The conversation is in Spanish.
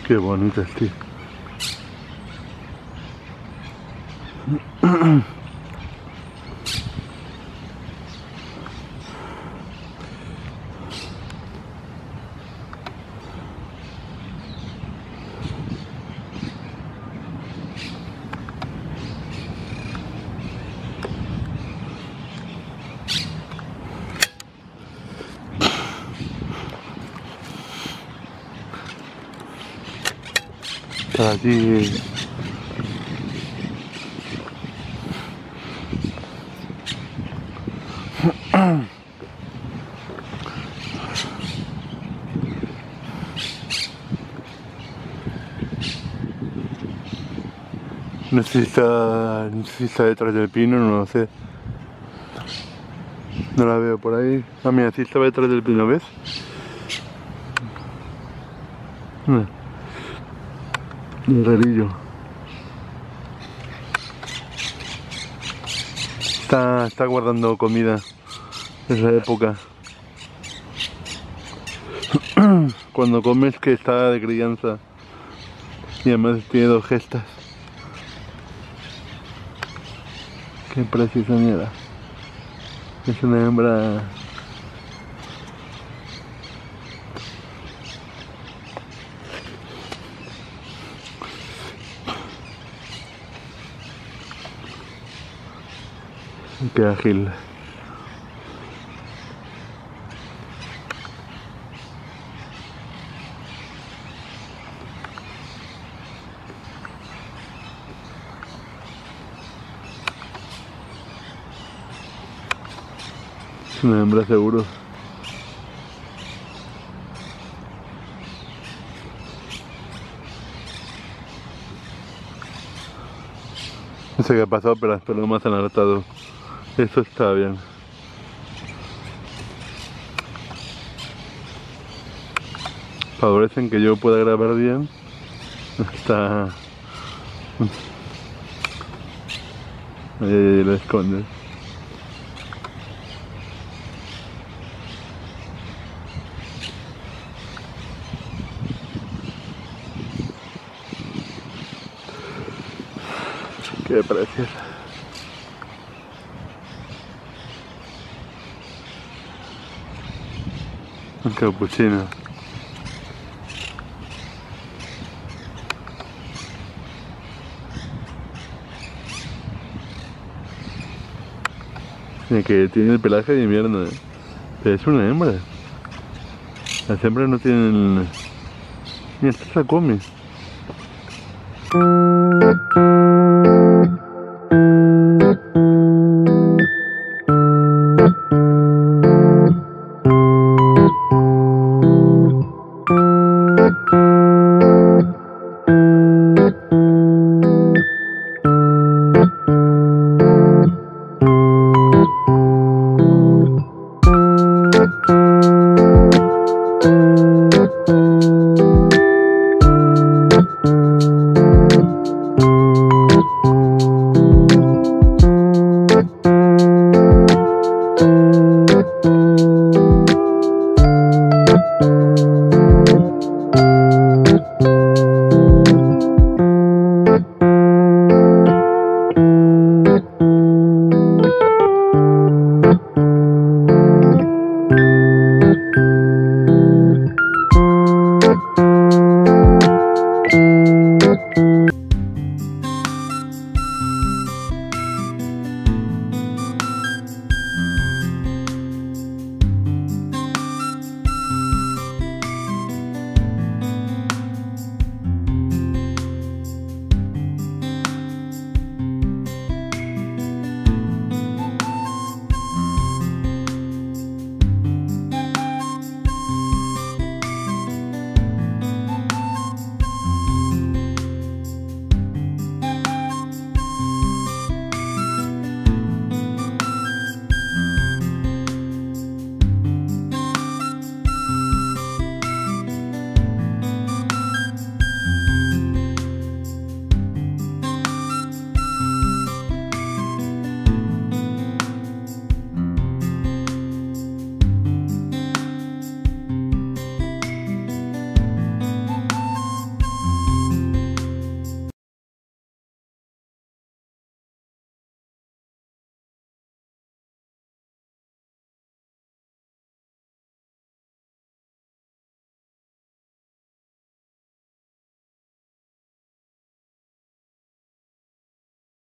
Qué bonitas, tío. Para ti. No sé si está detrás del pino, no lo sé. No la veo por ahí. Ah, mira, sí estaba detrás del pino, ¿ves? Mira. El rarillo. Está guardando comida. Es la época. Cuando comes que está de crianza. Y además tiene 2 gestas. Qué preciosa mierda. Es una hembra. Qué ágil. Es una hembra seguro. No sé qué ha pasado, pero las palomas han alertado. Esto está bien. Favorecen que yo pueda grabar bien. Está... Ahí lo escondes. Qué preciosa. Un capuchino. Mira que tiene el pelaje de invierno, pero es una hembra. Las hembras no tienen... Mira, esta se la come.